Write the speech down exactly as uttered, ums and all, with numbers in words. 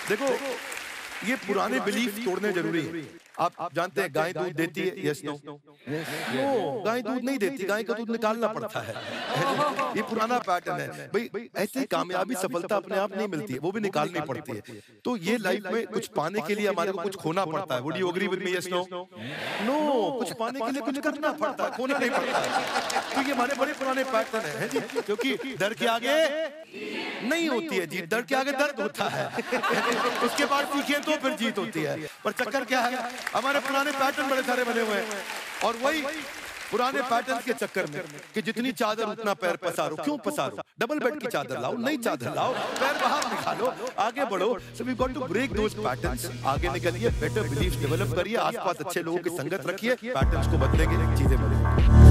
देखो ये पुराने बिलीफ तोड़ने जरूरी है। आप जानते हैं गाय दूध देती है, यस नो? नो, गाय दूध नहीं देती, गाय का दूध निकालना पड़ता है। ये पुराना पैटर्न है भाई। ऐसी कामयाबी सफलता अपने आप नहीं मिलती है, वो भी निकालनी पड़ती है। तो ये लाइफ में कुछ पाने के लिए हमारे को कुछ खोना पड़ता है। Would you agree with me, yes no? No, कुछ पाने के लिए कुछ करना पड़ता है, खोना नहीं पड़ता है। तो ये हमारे बड़े पुराने पैटर्न है जी, क्योंकि डर के आगे नहीं होती है जीत, डर के आगे दर्द होता है। उसके बाद सीखिए तो फिर जीत होती है। पर चक्कर क्या है, हमारे पुराने पैटर्न बड़े सारे बने हुए हैं, और वही पुराने पैटर्न के चक्कर में कि जितनी चादर उतना पैर पसारो। क्यों पसारो? डबल बेड की चादर लाओ, नई चादर लाओ, पैर बाहर निकालो, आगे बढ़ो। So we got to break those patterns. आगे निकलिए, बेटर बिलीफ डेवलप करिए, आसपास अच्छे लोगों की संगत रखिए, पैटर्न्स को बदलेंगे, चीजें बदलेंगी।